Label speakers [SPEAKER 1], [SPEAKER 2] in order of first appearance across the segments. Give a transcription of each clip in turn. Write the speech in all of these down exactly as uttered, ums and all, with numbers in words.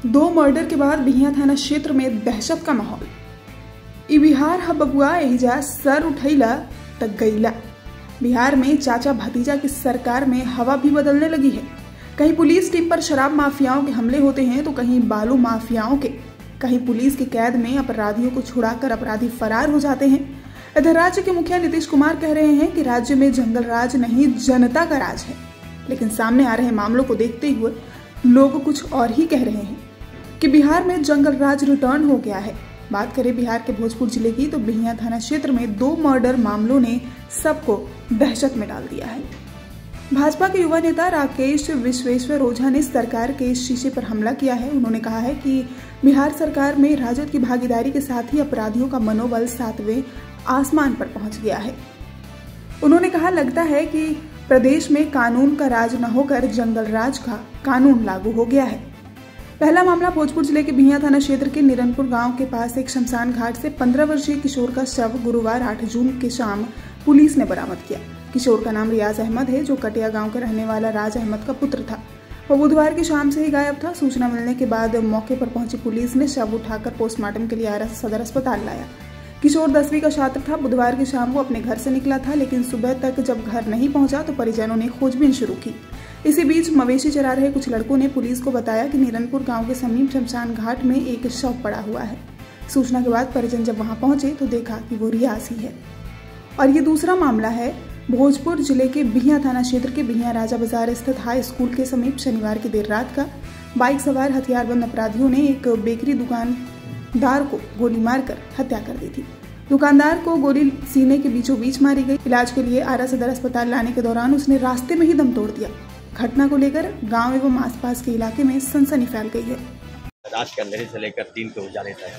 [SPEAKER 1] दो मर्डर के बाद बिहिया थाना क्षेत्र में दहशत का माहौल। ई बिहार ह बबुआ एहिजा सर उठैला तक गईला। बिहार में चाचा भतीजा की सरकार में हवा भी बदलने लगी है। कहीं पुलिस टीम पर शराब माफियाओं के हमले होते हैं तो कहीं बालू माफियाओं के, कहीं पुलिस की कैद में अपराधियों को छुड़ाकर अपराधी फरार हो जाते हैं। इधर राज्य के मुखिया नीतीश कुमार कह रहे हैं कि राज्य में जंगल राज नहीं जनता का राज है, लेकिन सामने आ रहे मामलों को देखते हुए लोग कुछ और ही कह रहे हैं कि बिहार में जंगल राज रिटर्न हो गया है। बात करें बिहार के भोजपुर जिले की तो बिहिया थाना क्षेत्र में दो मर्डर मामलों ने सबको दहशत में डाल दिया है। भाजपा के युवा नेता राकेश विश्वेश्वर ओझा ने सरकार के शीशे पर हमला किया है। उन्होंने कहा है कि बिहार सरकार में राजद की भागीदारी के साथ ही अपराधियों का मनोबल सातवें आसमान पर पहुंच गया है। उन्होंने कहा, लगता है कि प्रदेश में कानून का राज न होकर जंगल राज का कानून लागू हो गया है। पहला मामला भोजपुर जिले के बिहिया थाना क्षेत्र के निरनपुर गांव के पास एक शमशान घाट से पंद्रह वर्षीय किशोर का शव गुरुवार आठ जून के शाम पुलिस ने बरामद किया। किशोर का नाम रियाज अहमद है, जो कटिया गांव के रहने वाला राज अहमद का पुत्र था। वह बुधवार की शाम से ही गायब था। सूचना मिलने के बाद मौके पर पहुंची पुलिस ने शव उठाकर पोस्टमार्टम के लिए आरा सदर अस्पताल लाया। किशोर दसवीं का छात्र था। बुधवार की शाम वो अपने घर से निकला था, लेकिन सुबह तक जब घर नहीं पहुंचा तो परिजनों ने खोजबीन शुरू की। इसी बीच मवेशी चरा रहे कुछ लड़कों ने पुलिस को बताया कि निरनपुर गांव के समीप शमशान घाट में एक शव पड़ा हुआ है। सूचना के बाद परिजन जब वहां पहुंचे तो देखा कि वो रियाज ही है। और ये दूसरा मामला है भोजपुर जिले के बिहिया थाना क्षेत्र के बिहिया राजा बाजार स्थित हाई स्कूल के समीप शनिवार की देर रात का। बाइक सवार हथियारबंद अपराधियों ने एक बेकरी दुकानदार को गोली मारकर हत्या कर दी थी। दुकानदार को गोली सीने के बीचों बीच मारी गई। इलाज के लिए आरा सदर अस्पताल लाने के दौरान उसने रास्ते में ही दम तोड़ दिया। घटना को लेकर गांव एवं आसपास के इलाके में सनसनी फैल गई है।
[SPEAKER 2] रात के अंधेरे से लेकर दिन के उजाले तक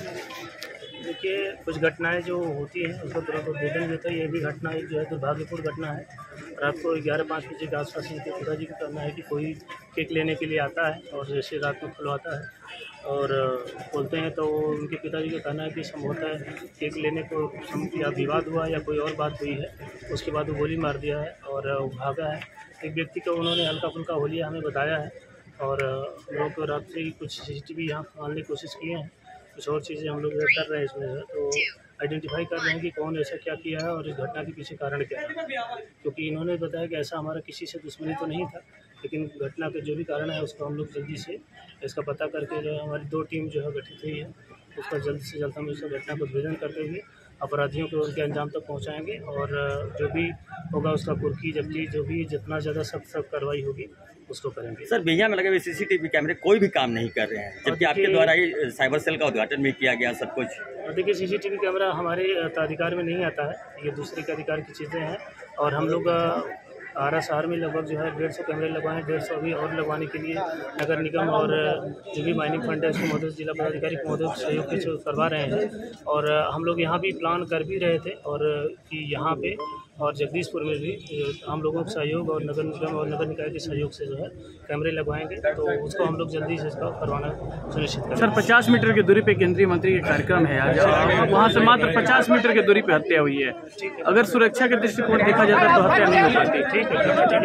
[SPEAKER 3] देखिए, कुछ घटनाएं जो होती हैं उसको तुरंत उद्भेदन देता है। ये भी घटना एक जो है दुर्भाग्यपूर्ण घटना है। रात को ग्यारह पाँच बजे के आसपास इनके पिताजी का कहना है कि कोई केक लेने के लिए आता है और जैसे रात में खुलवाता है और बोलते हैं तो उनके पिताजी का कहना है कि संभवतः केक लेने को या विवाद हुआ या कोई और बात हुई है। उसके बाद वो गोली मार दिया है और भागा है। एक व्यक्ति को उन्होंने हल्का फुल्का होलिया हमें बताया है और हम लोग रात से ही कुछ सी सी टी वी यहाँ मारने की कोशिश किए हैं। कुछ और चीज़ें हम लोग कर रहे हैं इसमें है, तो आइडेंटिफाई कर रहे हैं कि कौन ऐसा क्या किया है और इस घटना के पीछे कारण क्या है। क्योंकि इन्होंने बताया कि ऐसा हमारा किसी से दुश्मनी तो नहीं था, लेकिन घटना के जो भी कारण है उसको हम लोग जल्दी से इसका पता करके जो है हमारी दो टीम जो है गठित हुई है, उसका जल्द से जल्द हम इस घटना को उद्भेदन करते हुए अपराधियों को उनके अंजाम तक पहुंचाएंगे और जो भी होगा उसका कुर्की जब्ती जो भी जितना ज़्यादा सख्त सख्त कार्रवाई होगी उसको करेंगे।
[SPEAKER 2] सर, बिहिया में लगे हुए सीसीटीवी कैमरे कोई भी काम नहीं कर रहे हैं, जबकि आपके द्वारा ही साइबर सेल का उद्घाटन भी किया गया सब कुछ।
[SPEAKER 3] देखिए, सीसीटीवी कैमरा हमारे अधिकार में नहीं आता है, ये दूसरे के अधिकार की चीज़ें हैं और हम लोग आरा शहर में लगभग जो है डेढ़ सौ कैमरे लगवाएं, डेढ़ सौ अभी और लगवाने के लिए नगर निगम और जो भी माइनिंग फंड है उसको मदद जिला पदाधिकारी को मदद सहयोग के करवा रहे हैं। और हम लोग यहाँ भी प्लान कर भी रहे थे और कि यहाँ पे और जगदीशपुर में भी हम लोगों का सहयोग और नगर निगम और नगर निकाय के सहयोग से जो है कैमरे लगवाएंगे, तो उसको हम लोग जल्दी से इसका करवाना सुनिश्चित करेंगे।
[SPEAKER 4] सर, पचास मीटर की दूरी पे केंद्रीय मंत्री के कार्यक्रम है आज, वहाँ से मात्र पचास मीटर की दूरी पे हत्या हुई है। अगर सुरक्षा के दृष्टिकोण देखा जाता तो हत्या नहीं हो पाती।
[SPEAKER 3] ठीक है, ठीक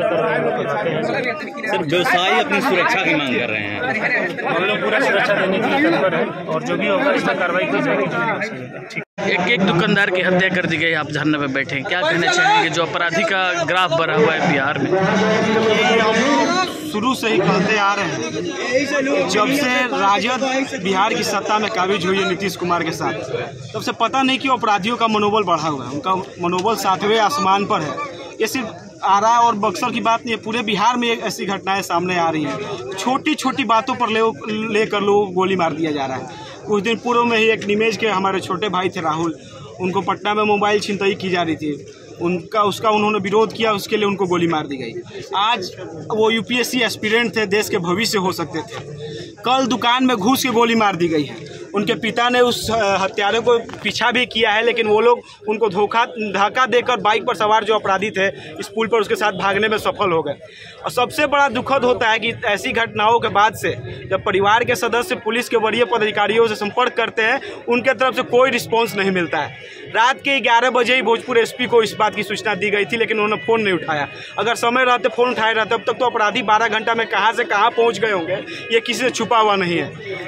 [SPEAKER 3] है।
[SPEAKER 2] सर, व्यवसायी अपनी सुरक्षा की मांग कर रहे हैं,
[SPEAKER 3] हम लोग पूरा सुरक्षा देने के लिए तत्पर है और जो भी होगा इसका कार्रवाई की जाएगी।
[SPEAKER 4] एक एक दुकानदार की हत्या कर दी गई, आप धरने पे बैठे हैं, क्या कहना चाहेंगे? जो अपराधी का ग्राफ बढ़ा हुआ है बिहार में।
[SPEAKER 5] शुरू से ही कहते आ रहे हैं, जब से राजद बिहार की सत्ता में काबिज हुई है नीतीश कुमार के साथ, तब से पता नहीं क्यों अपराधियों का मनोबल बढ़ा हुआ है। उनका मनोबल सातवें आसमान पर है। ये सिर्फ आरा और बक्सर की बात नहीं है, पूरे बिहार में ऐसी घटनाएं सामने आ रही हैं। छोटी छोटी बातों पर ले लेकर लोगों को गोली मार दिया जा रहा है। कुछ दिन पूर्व में ही एक निमेज के हमारे छोटे भाई थे राहुल, उनको पटना में मोबाइल छिनतई की जा रही थी, उनका उसका उन्होंने विरोध किया, उसके लिए उनको गोली मार दी गई। आज वो यूपीएससी एस्पिरेंट थे, देश के भविष्य हो सकते थे, कल दुकान में घुस के गोली मार दी गई है। उनके पिता ने उस हत्यारे को पीछा भी किया है, लेकिन वो लोग उनको धोखा धक्का देकर बाइक पर सवार जो अपराधी थे इस पुल पर उसके साथ भागने में सफल हो गए। और सबसे बड़ा दुखद होता है कि ऐसी घटनाओं के बाद से जब परिवार के सदस्य पुलिस के वरीय पदाधिकारियों से संपर्क करते हैं, उनके तरफ से कोई रिस्पॉन्स नहीं मिलता है। रात के ग्यारह बजे ही भोजपुर एसपी को इस बात की सूचना दी गई थी, लेकिन उन्होंने फ़ोन नहीं उठाया। अगर समय रहते फ़ोन उठाए रहते, तब तक तो अपराधी बारह घंटा में कहाँ से कहाँ पहुँच गए होंगे, ये किसी से छुपा हुआ नहीं है।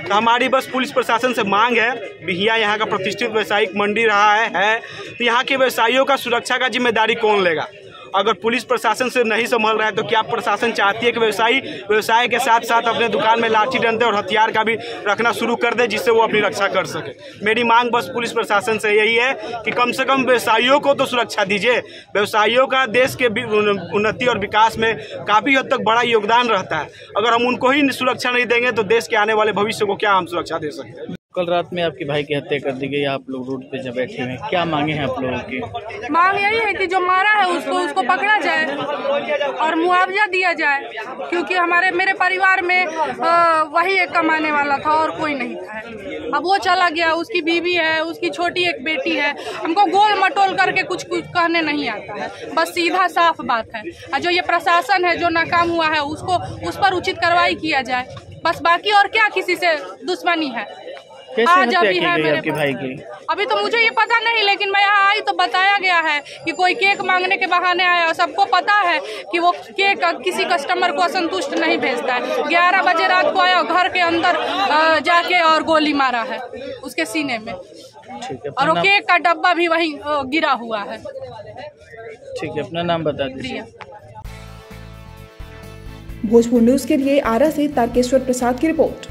[SPEAKER 5] तो हमारी बस पुलिस प्रशासन से मांग है, बिहिया यहाँ का प्रतिष्ठित व्यवसायिक मंडी रहा है, है तो यहाँ के व्यवसायियों का सुरक्षा का जिम्मेदारी कौन लेगा? अगर पुलिस प्रशासन से नहीं संभल रहा है तो क्या प्रशासन चाहती है कि व्यवसायी व्यवसाय के साथ साथ अपने दुकान में लाठी डंडे और हथियार का भी रखना शुरू कर दे, जिससे वो अपनी रक्षा कर सके? मेरी मांग बस पुलिस प्रशासन से यही है कि कम से कम व्यवसायियों को तो सुरक्षा दीजिए। व्यवसायियों का देश के उन्नति और विकास में काफ़ी हद तक बड़ा योगदान रहता है। अगर हम उनको ही सुरक्षा नहीं देंगे तो देश के आने वाले भविष्य को क्या हम सुरक्षा दे सकते हैं?
[SPEAKER 4] कल रात में आपके भाई की हत्या कर दी गई, आप लोग रोड पे जब बैठे हुए, क्या मांगे हैं आप लोगों की?
[SPEAKER 6] मांग यही है कि जो मारा है उसको उसको पकड़ा जाए और मुआवजा दिया जाए, क्योंकि हमारे मेरे परिवार में आ, वही एक कमाने वाला था और कोई नहीं था। अब वो चला गया, उसकी बीवी है, उसकी छोटी एक बेटी है। हमको गोल मटोल करके कुछ कुछ कहने नहीं आता है, बस सीधा साफ बात है। और जो ये प्रशासन है जो नाकाम हुआ है उसको उस पर उचित कार्रवाई किया जाए, बस। बाकी और क्या किसी से दुश्मनी है?
[SPEAKER 4] कैसे
[SPEAKER 6] आज
[SPEAKER 4] हत्या
[SPEAKER 6] अभी
[SPEAKER 4] की
[SPEAKER 6] है
[SPEAKER 4] गई
[SPEAKER 6] मेरे
[SPEAKER 4] आपके भाई की?
[SPEAKER 6] अभी तो मुझे ये पता नहीं, लेकिन मैं यहाँ आई तो बताया गया है कि कोई केक मांगने के बहाने आया। और सबको पता है कि वो केक किसी कस्टमर को असंतुष्ट नहीं भेजता है। ग्यारह बजे रात को आया, घर के अंदर जाके और गोली मारा है उसके सीने में, और वो केक का डब्बा भी वहीं गिरा हुआ है।
[SPEAKER 4] ठीक है, अपना नाम बता दीजिए।
[SPEAKER 1] भोजपुर न्यूज के लिए आरा से तारकेश्वर प्रसाद की रिपोर्ट।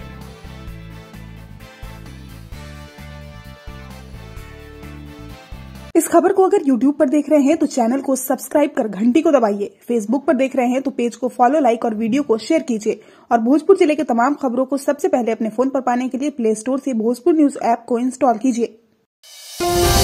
[SPEAKER 1] इस खबर को अगर यूट्यूब पर देख रहे हैं तो चैनल को सब्सक्राइब कर घंटी को दबाइए। फेसबुक पर देख रहे हैं तो पेज को फॉलो, लाइक और वीडियो को शेयर कीजिए। और भोजपुर जिले के तमाम खबरों को सबसे पहले अपने फोन पर पाने के लिए प्ले स्टोर से भोजपुर न्यूज ऐप को इंस्टॉल कीजिए।